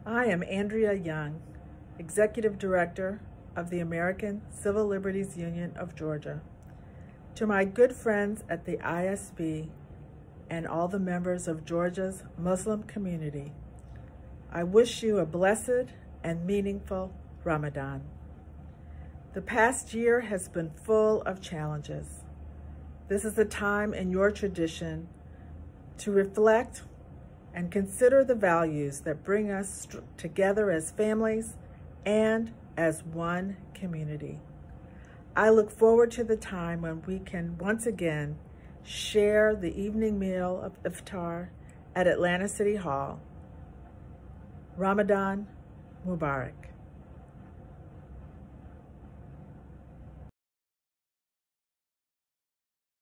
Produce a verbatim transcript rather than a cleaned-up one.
I am Andrea Young, Executive Director of the American Civil Liberties Union of Georgia. To my good friends at the I S B and all the members of Georgia's Muslim community, I wish you a blessed and meaningful Ramadan. The past year has been full of challenges. This is a time in your tradition to reflect and consider the values that bring us together as families and as one community. I look forward to the time when we can once again share the evening meal of iftar at Atlanta City Hall. Ramadan Mubarak.